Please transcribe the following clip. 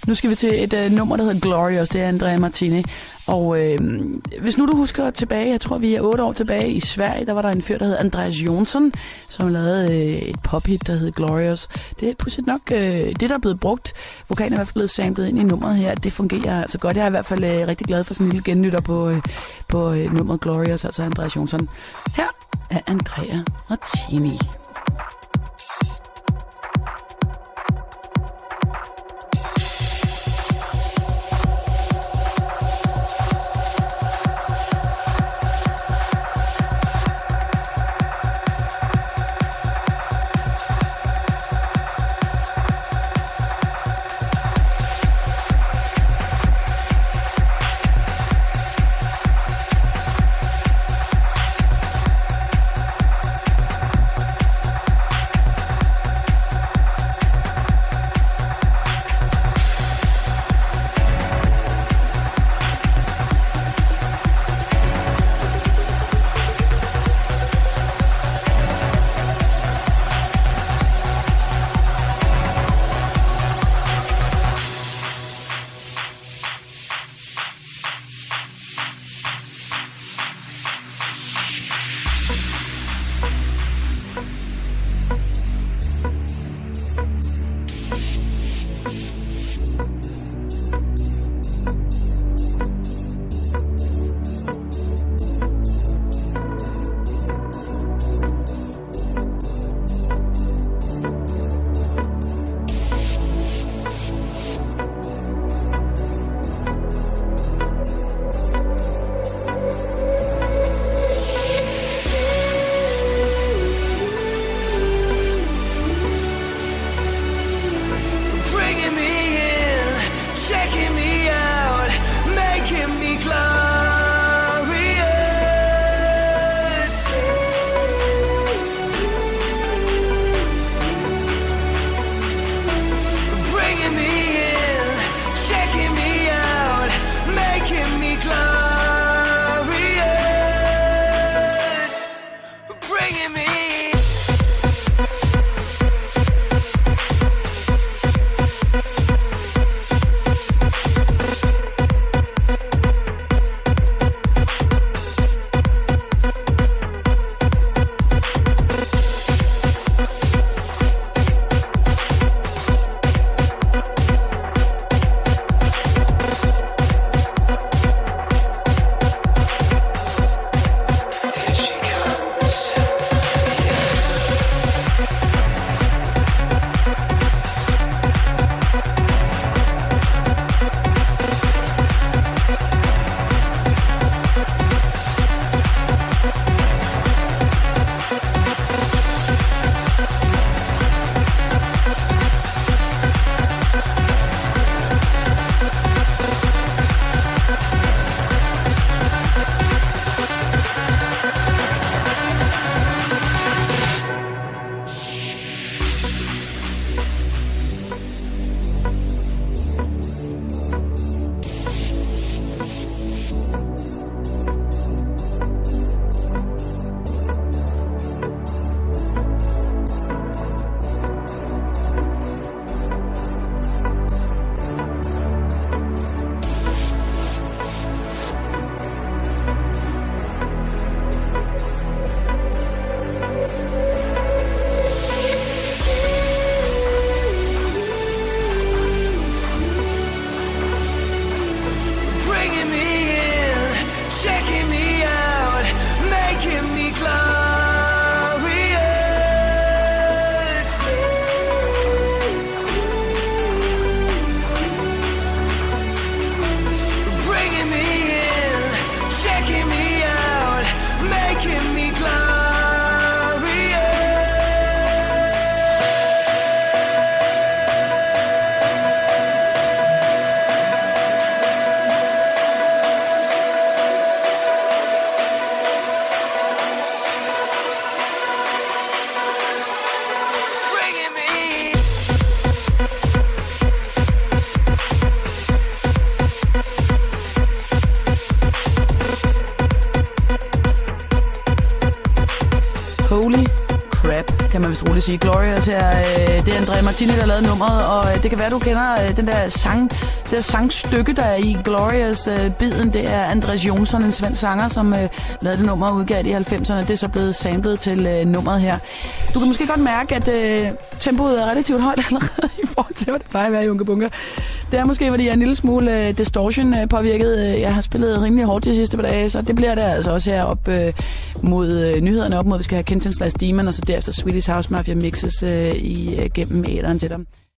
Nu skal vi til et nummer, der hedder Glorious. Det er Andrea Martini. Og hvis nu du husker tilbage, jeg tror vi er 8 år tilbage i Sverige, der var der en fyr, der hed Andreas Jonsson, som lavede et pophit, der hed Glorious. Det er pludselig nok det, der er blevet brugt. Vokalen er i hvert fald blevet samlet ind i nummeret her. Det fungerer altså godt. Jeg er i hvert fald rigtig glad for sådan en lille gennytter på nummeret Glorious, altså Andreas Jonsson. Her er Andrea Martini. vist roligt sige. Glorious her, det er Andrea Martini, der har lavet nummeret, og det kan være, du kender den der sangstykke, der er i Glorious-biden. Det er Andreas Jonsson, en svensk sanger, som lavede det nummer og udgav det i 90'erne. Det er så blevet samlet til nummeret her. Du kan måske godt mærke, at tempoet er relativt højt allerede i forhold til, hvad det plejer at være i Unga Bunga. Det er måske, fordi jeg er en lille smule distortion påvirket. Jeg har spillet rimelig hårdt de sidste par dage, så det bliver det altså også her op mod nyhederne, op mod, vi skal have Kenton / Demon, og så derefter Swedish House Mafia mixes igennem æderen til dem.